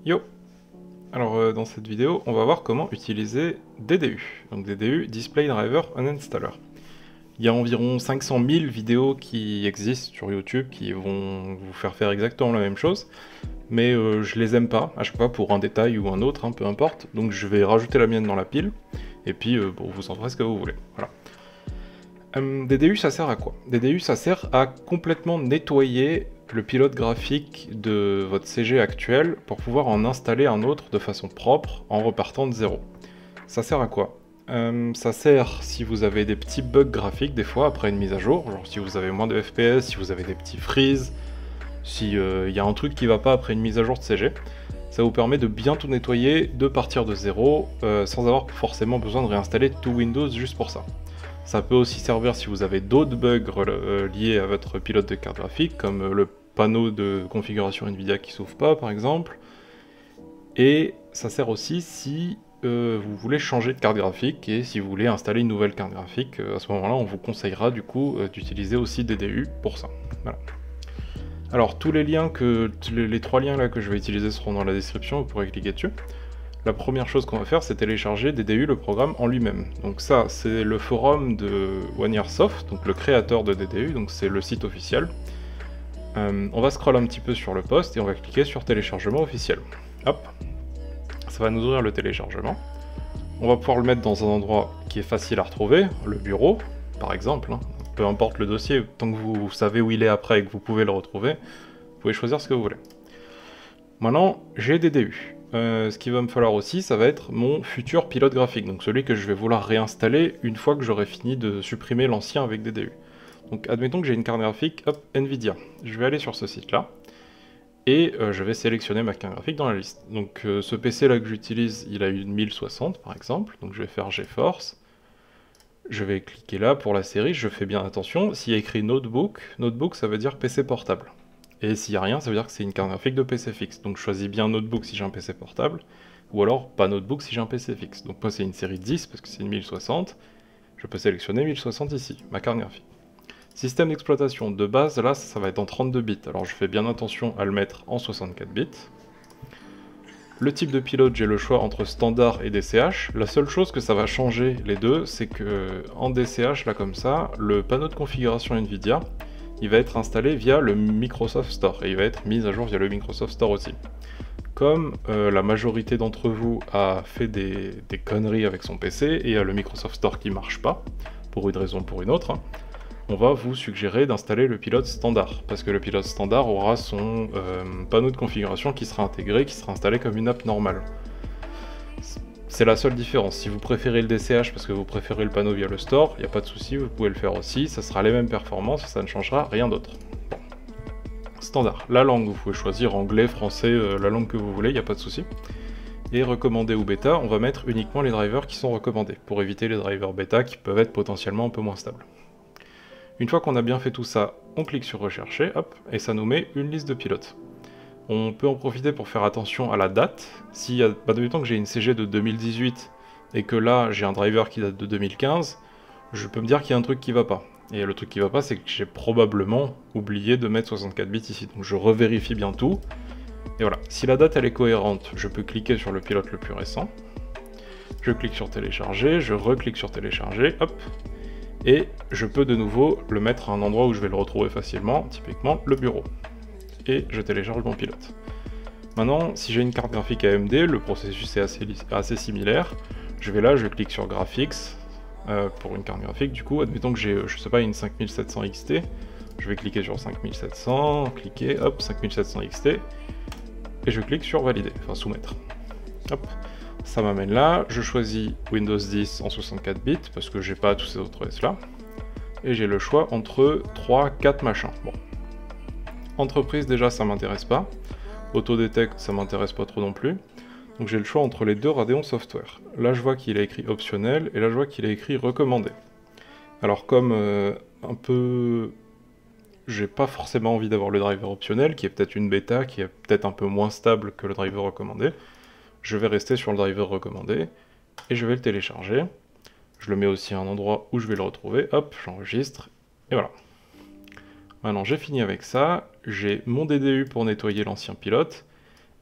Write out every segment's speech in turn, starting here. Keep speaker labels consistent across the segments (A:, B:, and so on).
A: Yo! Alors dans cette vidéo, on va voir comment utiliser DDU. Donc DDU, Display Driver Uninstaller. Il y a environ 500 000 vidéos qui existent sur YouTube qui vont vous faire exactement la même chose, mais je les aime pas, à chaque fois pour un détail ou un autre, hein, peu importe. Donc je vais rajouter la mienne dans la pile, et puis bon, vous en ferez ce que vous voulez. Voilà. DDU, ça sert à quoi? DDU, ça sert à complètement nettoyer le pilote graphique de votre CG actuel pour pouvoir en installer un autre de façon propre en repartant de zéro. Ça sert à quoi? Ça sert si vous avez des petits bugs graphiques des fois après une mise à jour, genre si vous avez moins de FPS, si vous avez des petits freezes, si y a un truc qui va pas après une mise à jour de CG. Ça vous permet de bien tout nettoyer, de partir de zéro, sans avoir forcément besoin de réinstaller tout Windows juste pour ça. Ça peut aussi servir si vous avez d'autres bugs liés à votre pilote de carte graphique, comme le panneau de configuration Nvidia qui s'ouvre pas par exemple. Et ça sert aussi si vous voulez changer de carte graphique et si vous voulez installer une nouvelle carte graphique. À ce moment-là, on vous conseillera du coup d'utiliser aussi DDU pour ça. Voilà. Alors tous les liens les trois liens là que je vais utiliser seront dans la description, vous pourrez cliquer dessus. La première chose qu'on va faire, c'est télécharger DDU, le programme en lui-même. Donc ça, c'est le forum de OneYearSoft, donc le créateur de DDU, donc c'est le site officiel. On va scroller un petit peu sur le post et on va cliquer sur téléchargement officiel. Hop, ça va nous ouvrir le téléchargement. On va pouvoir le mettre dans un endroit qui est facile à retrouver, le bureau, par exemple. Hein. Peu importe le dossier, tant que vous savez où il est après et que vous pouvez le retrouver, vous pouvez choisir ce que vous voulez. Maintenant, j'ai DDU. Ce qu'il va me falloir aussi, ça va être mon futur pilote graphique, donc celui que je vais vouloir réinstaller une fois que j'aurai fini de supprimer l'ancien avec DDU. Donc admettons que j'ai une carte graphique, hop, Nvidia. Je vais aller sur ce site-là, et je vais sélectionner ma carte graphique dans la liste. Donc ce PC là que j'utilise, il a une 1060 par exemple, donc je vais faire GeForce. Je vais cliquer là pour la série, je fais bien attention, s'il y a écrit Notebook, Notebook ça veut dire PC portable. Et s'il n'y a rien, ça veut dire que c'est une carte graphique de PC fixe. Donc je choisis bien Notebook si j'ai un PC portable, ou alors pas Notebook si j'ai un PC fixe. Donc moi c'est une série 10 parce que c'est une 1060, je peux sélectionner 1060 ici, ma carte graphique. Système d'exploitation de base, là ça va être en 32 bits, alors je fais bien attention à le mettre en 64 bits. Le type de pilote, j'ai le choix entre standard et DCH. La seule chose que ça va changer les deux, c'est que en DCH, là comme ça, le panneau de configuration Nvidia, il va être installé via le Microsoft Store, et il va être mis à jour via le Microsoft Store aussi. Comme la majorité d'entre vous a fait des conneries avec son PC, et a le Microsoft Store qui marche pas, pour une raison ou pour une autre, hein, on va vous suggérer d'installer le pilote standard, parce que le pilote standard aura son panneau de configuration qui sera intégré, qui sera installé comme une app normale. C'est la seule différence. Si vous préférez le DCH parce que vous préférez le panneau via le store, il n'y a pas de souci, vous pouvez le faire aussi, ça sera les mêmes performances, ça ne changera rien d'autre. Bon. Standard. La langue, vous pouvez choisir anglais, français, la langue que vous voulez, il n'y a pas de souci. Et recommandé ou bêta, on va mettre uniquement les drivers qui sont recommandés, pour éviter les drivers bêta qui peuvent être potentiellement un peu moins stables. Une fois qu'on a bien fait tout ça, on clique sur rechercher, hop, et ça nous met une liste de pilotes. On peut en profiter pour faire attention à la date. Si admettons que j'ai une CG de 2018 et que là j'ai un driver qui date de 2015, je peux me dire qu'il y a un truc qui va pas. Et le truc qui va pas, c'est que j'ai probablement oublié de mettre 64 bits ici. Donc je revérifie bien tout. Et voilà, si la date elle est cohérente, je peux cliquer sur le pilote le plus récent. Je clique sur télécharger, je reclique sur télécharger, hop. Et je peux de nouveau le mettre à un endroit où je vais le retrouver facilement, typiquement le bureau. Et je télécharge mon pilote. Maintenant, si j'ai une carte graphique AMD, le processus est assez similaire. Je vais là, je clique sur Graphics, pour une carte graphique du coup, admettons que j'ai, je sais pas, une 5700 XT, je vais cliquer sur 5700, cliquer, hop, 5700 XT, et je clique sur Valider, enfin soumettre. Hop, ça m'amène là, je choisis Windows 10 en 64 bits, parce que j'ai pas tous ces autres OS là, et j'ai le choix entre 3, 4 machins. Bon. Entreprise, déjà, ça m'intéresse pas. Autodetect, ça m'intéresse pas trop non plus. Donc j'ai le choix entre les deux Radeon Software. Là, je vois qu'il a écrit optionnel, et là, je vois qu'il a écrit recommandé. Alors, comme un peu... j'ai pas forcément envie d'avoir le driver optionnel, qui est peut-être une bêta, qui est peut-être un peu moins stable que le driver recommandé, je vais rester sur le driver recommandé, et je vais le télécharger. Je le mets aussi à un endroit où je vais le retrouver. Hop, j'enregistre, et voilà. Maintenant j'ai fini avec ça, j'ai mon DDU pour nettoyer l'ancien pilote,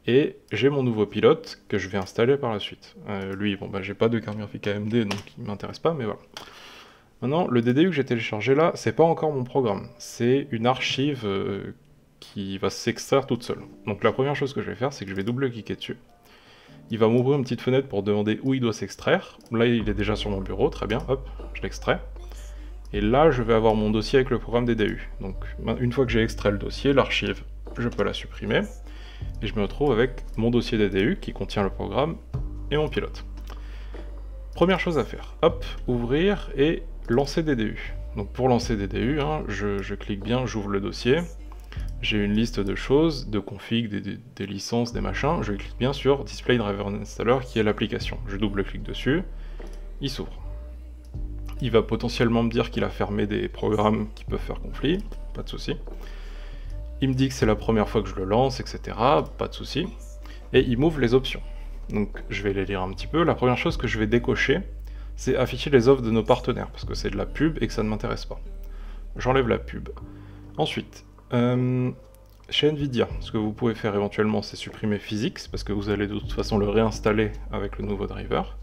A: et j'ai mon nouveau pilote que je vais installer par la suite. Lui, bon, bah, j'ai pas de carte graphique AMD, donc il m'intéresse pas, mais voilà. Maintenant, le DDU que j'ai téléchargé là, c'est pas encore mon programme, c'est une archive qui va s'extraire toute seule. Donc la première chose que je vais faire, c'est que je vais double-cliquer dessus. Il va m'ouvrir une petite fenêtre pour demander où il doit s'extraire. Là, il est déjà sur mon bureau, très bien, hop, je l'extrais. Et là, je vais avoir mon dossier avec le programme DDU. Donc, une fois que j'ai extrait le dossier, l'archive, je peux la supprimer. Et je me retrouve avec mon dossier DDU qui contient le programme et mon pilote. Première chose à faire, hop, ouvrir et lancer DDU. Donc pour lancer DDU, hein, je clique bien, j'ouvre le dossier. J'ai une liste de choses, de config, des licences, des machins. Je clique bien sur Display Driver Installer qui est l'application. Je double-clique dessus, il s'ouvre. Il va potentiellement me dire qu'il a fermé des programmes qui peuvent faire conflit, pas de souci. Il me dit que c'est la première fois que je le lance, etc. Pas de souci. Et il m'ouvre les options. Donc je vais les lire un petit peu. La première chose que je vais décocher, c'est afficher les offres de nos partenaires, parce que c'est de la pub et que ça ne m'intéresse pas. J'enlève la pub. Ensuite, chez Nvidia, ce que vous pouvez faire éventuellement, c'est supprimer Physics, parce que vous allez de toute façon le réinstaller avec le nouveau driver.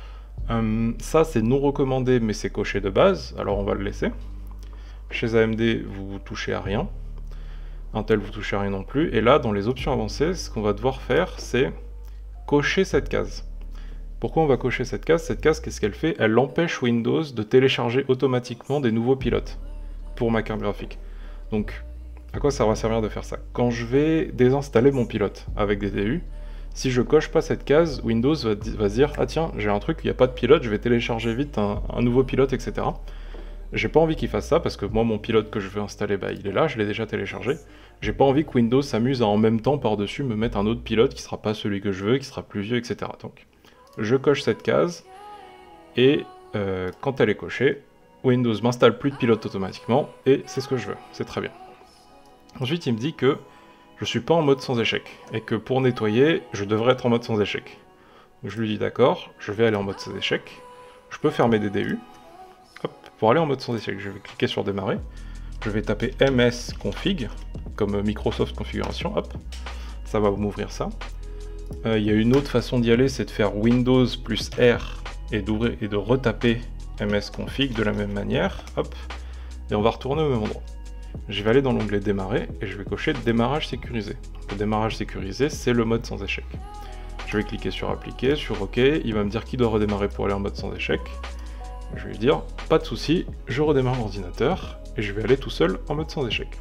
A: Ça c'est non recommandé, mais c'est coché de base, alors on va le laisser. Chez AMD, vous touchez à rien. Intel, vous touchez à rien non plus. Et là, dans les options avancées, ce qu'on va devoir faire, c'est cocher cette case. Pourquoi on va cocher cette case? Cette case, qu'est-ce qu'elle fait? Elle empêche Windows de télécharger automatiquement des nouveaux pilotes pour ma carte graphique. Donc, à quoi ça va servir de faire ça? Quand je vais désinstaller mon pilote avec DDU, si je coche pas cette case, Windows va se dire « Ah tiens, j'ai un truc, il n'y a pas de pilote, je vais télécharger vite un nouveau pilote, etc. » J'ai pas envie qu'il fasse ça, parce que moi, mon pilote que je veux installer, bah, il est là, je l'ai déjà téléchargé. J'ai pas envie que Windows s'amuse à en même temps par-dessus me mettre un autre pilote qui sera pas celui que je veux, qui sera plus vieux, etc. Donc, je coche cette case, et quand elle est cochée, Windows m'installe plus de pilote automatiquement, et c'est ce que je veux, c'est très bien. Ensuite, il me dit que je suis pas en mode sans échec, et que pour nettoyer, je devrais être en mode sans échec. Donc, je lui dis d'accord, je vais aller en mode sans échec, je peux fermer DDU. Hop, pour aller en mode sans échec, je vais cliquer sur démarrer, je vais taper msconfig, comme Microsoft configuration, hop, ça va m'ouvrir ça. Il y a une autre façon d'y aller, c'est de faire Windows plus R et d'ouvrir et de retaper msconfig de la même manière, hop, et on va retourner au même endroit. Je vais aller dans l'onglet démarrer et je vais cocher démarrage sécurisé. Le démarrage sécurisé, c'est le mode sans échec. Je vais cliquer sur appliquer, sur OK, il va me dire qu'il doit redémarrer pour aller en mode sans échec. Je vais lui dire pas de souci, je redémarre l'ordinateur et je vais aller tout seul en mode sans échec.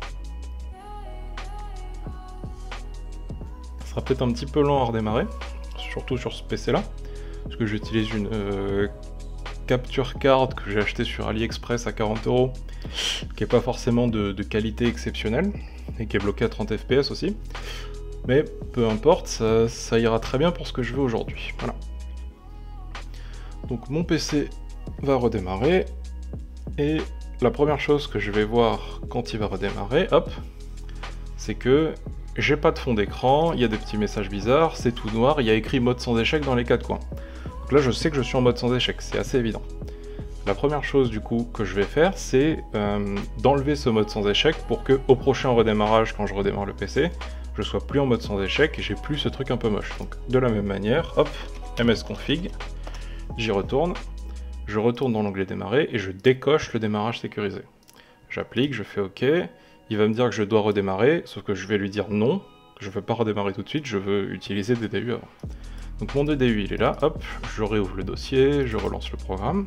A: Ça sera peut-être un petit peu lent à redémarrer, surtout sur ce PC là, parce que j'utilise une capture card que j'ai acheté sur AliExpress à 40 €, qui est pas forcément de qualité exceptionnelle et qui est bloquée à 30 fps aussi. Mais peu importe, ça ira très bien pour ce que je veux aujourd'hui. Voilà. Donc mon PC va redémarrer et la première chose que je vais voir quand il va redémarrer, hop, c'est que j'ai pas de fond d'écran, il y a des petits messages bizarres, c'est tout noir, il y a écrit mode sans échec dans les quatre coins. Donc là je sais que je suis en mode sans échec, c'est assez évident. La première chose du coup que je vais faire, c'est d'enlever ce mode sans échec pour que au prochain redémarrage, quand je redémarre le PC, je sois plus en mode sans échec et j'ai plus ce truc un peu moche. Donc de la même manière, hop, msconfig, j'y retourne, je retourne dans l'onglet démarrer et je décoche le démarrage sécurisé. J'applique, je fais OK, il va me dire que je dois redémarrer, sauf que je vais lui dire non, que je ne veux pas redémarrer tout de suite, je veux utiliser DDU avant. Donc mon DDU il est là, hop, je réouvre le dossier, je relance le programme.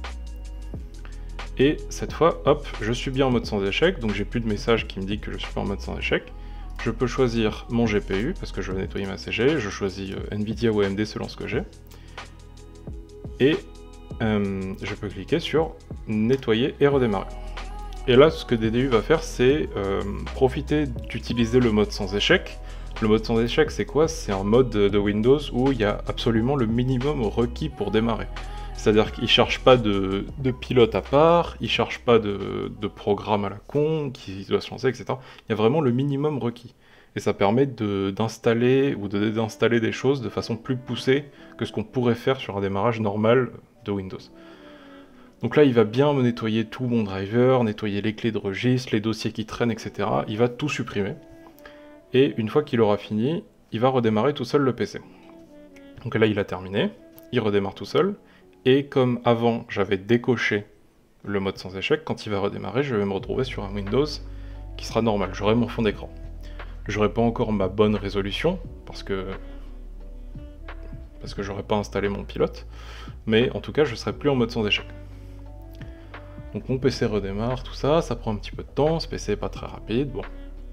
A: Et cette fois, hop, je suis bien en mode sans échec, donc j'ai plus de message qui me dit que je suis pas en mode sans échec. Je peux choisir mon GPU, parce que je veux nettoyer ma CG, je choisis Nvidia ou AMD selon ce que j'ai. Et je peux cliquer sur nettoyer et redémarrer. Et là, ce que DDU va faire, c'est profiter d'utiliser le mode sans échec. Le mode sans échec, c'est quoi? C'est un mode de Windows où il y a absolument le minimum requis pour démarrer. C'est-à-dire qu'il ne cherche pas de pilote à part, il ne cherche pas de programme à la con qui doit se lancer, etc. Il y a vraiment le minimum requis. Et ça permet d'installer ou de désinstaller des choses de façon plus poussée que ce qu'on pourrait faire sur un démarrage normal de Windows. Donc là, il va bien me nettoyer tout mon driver, nettoyer les clés de registre, les dossiers qui traînent, etc. Il va tout supprimer. Et une fois qu'il aura fini, il va redémarrer tout seul le PC. Donc là, il a terminé, il redémarre tout seul, et comme avant, j'avais décoché le mode sans échec, quand il va redémarrer, je vais me retrouver sur un Windows qui sera normal, j'aurai mon fond d'écran. J'aurai pas encore ma bonne résolution, parce que j'aurais pas installé mon pilote, mais en tout cas, je serai plus en mode sans échec. Donc mon PC redémarre, tout ça, ça prend un petit peu de temps, ce PC est pas très rapide, bon.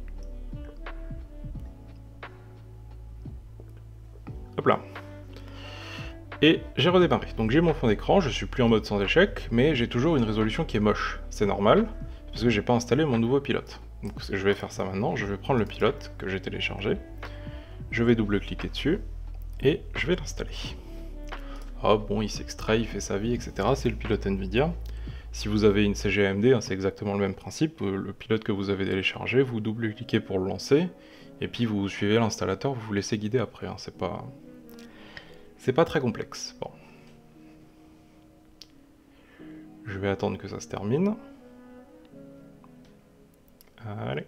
A: Hop là. Et j'ai redémarré. Donc j'ai mon fond d'écran, je suis plus en mode sans échec, mais j'ai toujours une résolution qui est moche. C'est normal, parce que j'ai pas installé mon nouveau pilote. Donc je vais faire ça maintenant, je vais prendre le pilote que j'ai téléchargé, je vais double-cliquer dessus, et je vais l'installer. Ah bon, il s'extrait, il fait sa vie, etc. C'est le pilote Nvidia. Si vous avez une CG AMD, hein, c'est exactement le même principe. Le pilote que vous avez téléchargé, vous double-cliquez pour le lancer, et puis vous suivez l'installateur, vous vous laissez guider après. Hein, c'est pas très complexe. Bon. Je vais attendre que ça se termine. Allez.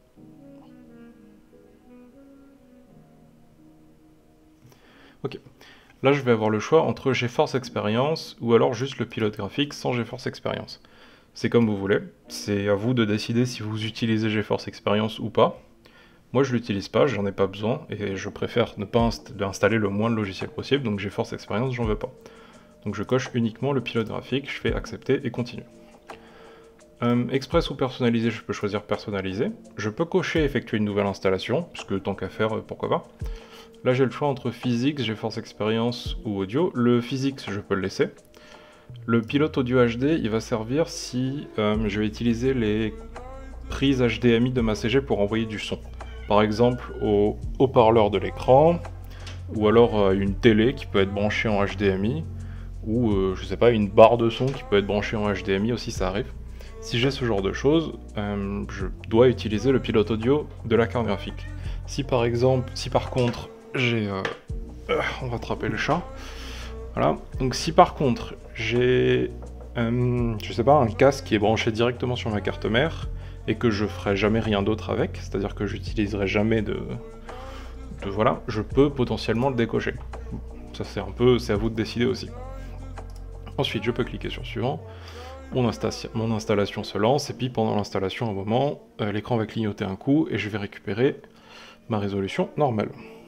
A: Ok. Là, je vais avoir le choix entre GeForce Experience ou alors juste le pilote graphique sans GeForce Experience. C'est comme vous voulez. C'est à vous de décider si vous utilisez GeForce Experience ou pas. Moi, je l'utilise pas, j'en ai pas besoin, et je préfère ne pas installer le moins de logiciels possible, donc GeForce Experience, j'en veux pas. Donc je coche uniquement le pilote graphique, je fais accepter et continue. Express ou personnalisé, je peux choisir personnalisé. Je peux cocher effectuer une nouvelle installation, puisque tant qu'à faire, pourquoi pas. Là j'ai le choix entre Physics, GeForce Experience ou Audio. Le Physics, je peux le laisser. Le pilote audio HD, il va servir si je vais utiliser les prises HDMI de ma CG pour envoyer du son. Par exemple au haut-parleur de l'écran, ou alors une télé qui peut être branchée en HDMI, ou je sais pas, une barre de son qui peut être branchée en HDMI aussi, ça arrive. Si j'ai ce genre de choses, je dois utiliser le pilote audio de la carte graphique. Si par contre j'ai... on va attraper le chat. Voilà, donc si par contre j'ai... je sais pas, un casque qui est branché directement sur ma carte mère, et que je ferai jamais rien d'autre avec, c'est-à-dire que j'utiliserai jamais de... Voilà, je peux potentiellement le décocher. Ça c'est à vous de décider aussi. Ensuite, je peux cliquer sur suivant. Mon installation se lance, et puis pendant l'installation, à un moment, l'écran va clignoter un coup, et je vais récupérer ma résolution normale.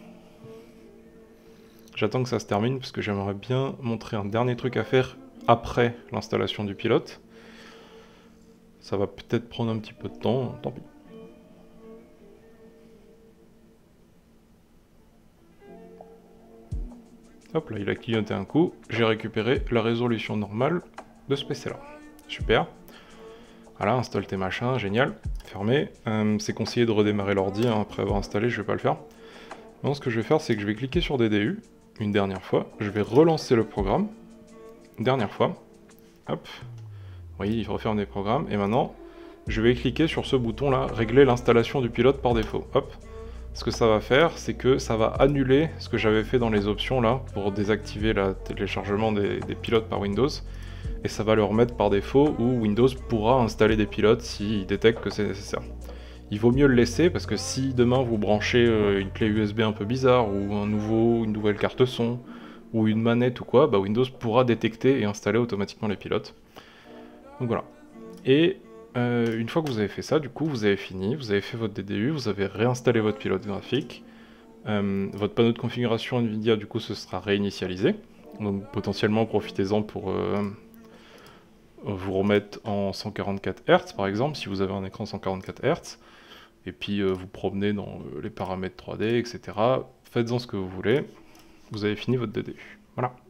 A: J'attends que ça se termine, parce que j'aimerais bien montrer un dernier truc à faire après l'installation du pilote. Ça va peut-être prendre un petit peu de temps, tant pis. Hop là, il a clignoté un coup, j'ai récupéré la résolution normale de ce PC là. Super. Voilà, installe tes machins, génial. Fermé. C'est conseillé de redémarrer l'ordi hein, après avoir installé, je vais pas le faire. Non, ce que je vais faire, c'est que je vais cliquer sur DDU, une dernière fois. Je vais relancer le programme, une dernière fois. Hop. Oui, il referme des programmes. Et maintenant, je vais cliquer sur ce bouton là, régler l'installation du pilote par défaut. Hop. Ce que ça va faire, c'est que ça va annuler ce que j'avais fait dans les options là, pour désactiver le téléchargement des pilotes par Windows. Et ça va le remettre par défaut, où Windows pourra installer des pilotes s'il détecte que c'est nécessaire. Il vaut mieux le laisser, parce que si demain vous branchez une clé USB un peu bizarre, ou une nouvelle carte son, ou une manette ou quoi, bah Windows pourra détecter et installer automatiquement les pilotes. Donc voilà. Et une fois que vous avez fait ça, du coup, vous avez fini, vous avez fait votre DDU, vous avez réinstallé votre pilote graphique. Votre panneau de configuration Nvidia, du coup, ce sera réinitialisé. Donc potentiellement, profitez-en pour vous remettre en 144 Hz, par exemple, si vous avez un écran 144 Hz. Et puis vous promenez dans les paramètres 3D, etc. Faites-en ce que vous voulez. Vous avez fini votre DDU. Voilà.